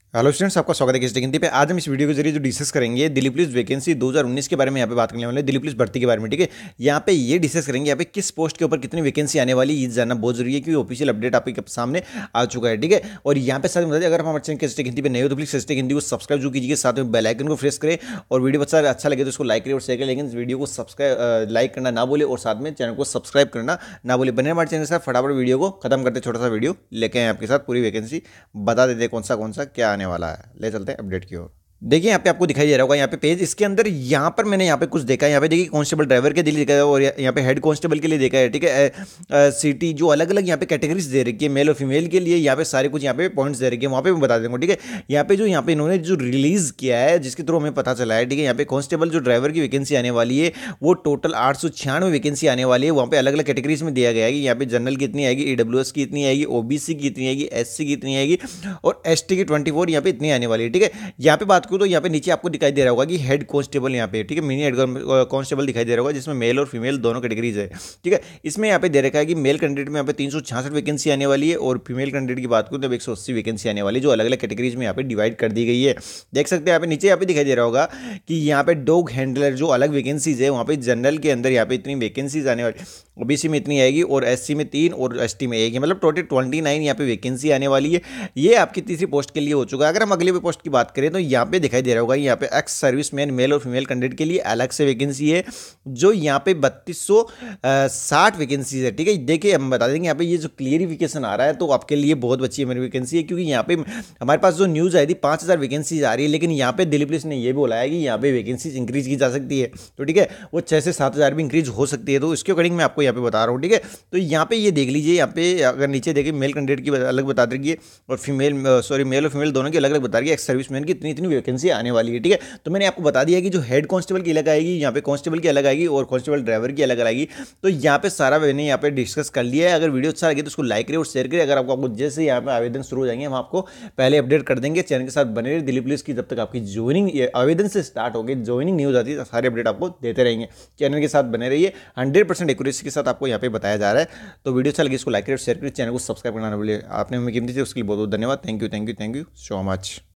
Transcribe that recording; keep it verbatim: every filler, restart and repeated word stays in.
Hello students, आपका स्वागत है किसी हिंदी पे। आज हम इस वीडियो के जरिए जो डिस्कस करेंगे दिल्ली पुलिस वैकेंसी दो हज़ार उन्नीस के बारे में यहाँ पे बात करने वाले हैं, दिल्ली पुलिस भर्ती के बारे में। ठीक है, यहाँ पे ये डिस्कस करेंगे यहाँ पे किस पोस्ट के ऊपर कितनी वैकेंसी आने वाली, ये जानना बहुत जरूरी है क्योंकि ऑफिशियल अपडेट आपके सामने आ चुका है। ठीक है, और यहाँ पे साथ में बता दें, अगर हम हमारे चैनल किसी हिंदी पे नए हो तो प्लीज किसी हिंदी को सब्सक्राइब जो कीजिए, साथ में बेल आइकन को प्रेस करें और वीडियो अच्छा अच्छा लगे तो उसको लाइक करें और शेयर करें। लेकिन वीडियो को सब्सक्राइब लाइक करना ना बोले और साथ में चैनल को सब्सक्राइब करना ना बोले। बने हमारे चैनल के साथ फटाफट वीडियो को खत्म करते, छोटा सा वीडियो लेके आए आपके साथ, पूरी वैकेंसी बता देते कौन सा कौन सा क्या आने वाला है। ले चलते हैं अपडेट की ओर। देखिए यहाँ पे आपको दिखाई दे रहा होगा यहाँ पे पेज, इसके अंदर यहाँ पर मैंने यहाँ पे कुछ देखा है। यहाँ पे देखिए कांस्टेबल ड्राइवर के लिए देखा है और यहाँ पे हेड कांस्टेबल के लिए देखा है। ठीक है, सिटी जो अलग अलग यहाँ पे कैटेगरीज दे रखी है मेल और फीमेल के लिए, यहाँ पे सारे कुछ यहाँ पे पॉइंट्स दे रखे हैं, वहाँ पे मैं बता दूंगा। ठीक है, यहाँ पे जो यहाँ पे इन्होंने जो रिलीज किया है जिसके थ्रू हमें पता चला है। ठीक है, यहाँ पे कांस्टेबल जो ड्राइवर की वैकेंसी आने वाली है वो टोटल आठ सौ छियानवे वैकेंसी आने वाली है। वहाँ पे अलग अलग कैटेगरीज में दिया गया है कि यहाँ पे जनरल की इतनी आएगी, ईडब्ल्यूएस की इतनी आएगी, ओबीसी की इतनी आएगी, एससी की इतनी आएगी और एसटी की ट्वेंटी फोर यहाँ पे इतनी आने वाली है। ठीक है, यहाँ पे बात करूँ तो यहाँ पे नीचे आपको दिखाई दे रहा होगा कि हेड कांस्टेबल यहाँ पे, ठीक है, मिनी हेड कांस्टेबल दिखाई दे रहा होगा जिसमें मेल और फीमेल दोनों कैटेगरीज है। ठीक है, इसमें यहाँ पे दे रखा है कि मेल कैंडिडेट में यहाँ पे तीन सौ छियासठ वैकेंसी आने वाली है और फीमेल कैंडिडेट की बात करूँ तो एक सौ अस्सी वैकेंसी आने वाली है, जो अलग अलग कैटेगरीज में यहाँ पे डिवाइड कर दी गई है। देख सकते हैं यहाँ पे नीचे यहाँ पे दिखाई दे रहा होगा कि यहाँ पे डॉग हैंडलर जो अलग वैकेंसीज है, वहाँ पे जनरल के अंदर यहाँ पे इतनी वैकेंसीज आने वाली, ओबीसी में इतनी आएगी और एससी में तीन और एसटी में एक, मतलब टोटल ट्वेंटी नाइन यहाँ पे वैकेंसी आने वाली है। ये आपकी तीसरी पोस्ट के लिए हो चुका है। अगर हम अगले पोस्ट की बात करें तो यहाँ पे दिखाई दे रहा होगा यहाँ पे एक्स सर्विसमैन मेल और फीमेल कैंडिडेट के लिए अलग से वैकेंसी है, जो यहाँ पे बत्तीस सौ साठ वैकेंसी है। ठीक है, देखिए हम बता देंगे यहाँ पे ये जो क्लियरिफिकेशन आ रहा है तो आपके लिए बहुत अच्छी मेरी वैकेंसी है, क्योंकि यहाँ पे हमारे पास जो न्यूज़ आई थी पाँच हज़ार वैकेंसी आ रही है, लेकिन यहाँ पे दिल्ली पुलिस ने ये बोला है कि यहाँ पे वैकेंसी इंक्रीज की जा सकती है। तो ठीक है, वो छः से सात हज़ार भी इंक्रीज हो सकती है, तो इसके अकॉर्डिंग मैं आपको यहाँ पे बता रहा हूँ। ठीक है, तो यहाँ पे ये देख लीजिए, यहाँ पे अगर नीचे देखिए मेल कैंडिडेट की अलग बता रही है और फीमेल सॉरी मेल और फीमेल दोनों की अलग अलग बता रही है, एक्स सर्विसमैन की इतनी इतनी वैकेंसी आने वाली है। ठीक है, तो मैंने आपको बता दिया कि जो हेड कांस्टेबल की अलग आएगी, यहाँ पे कांस्टेबल की अलग आएगी और कांस्टेबल ड्राइवर की अलग आएगी। तो यहाँ पे सारा मैंने यहाँ पे डिस्कस कर लिया है। अगर वीडियो अच्छा लगे तो उसको लाइक करें और शेयर करें। अगर आपको आपको जैसे यहाँ पे आवेदन शुरू हो जाएंगे हम आपको पहले अपडेट कर देंगे। चैनल के साथ बने रहिए। दिल्ली पुलिस की जब तक आपकी ज्वाइनिंग आवेदन से स्टार्ट होगी, ज्वाइनिंग न्यूज आती है, सारे अपडेट आपको देते रहेंगे। चैनल के साथ बने रहिए, हंड्रेड परसेंट एक्यूरेसी के साथ आपको यहाँ पे बताया जा रहा है। तो वीडियो अच्छा लगे इसको लाइक करें, शेयर करें, चैनल को सब्सक्राइब करना ना भूलिए। आपने हमें कीमती थी उसके लिए बहुत बहुत धन्यवाद। Thank you thank you thank you so much.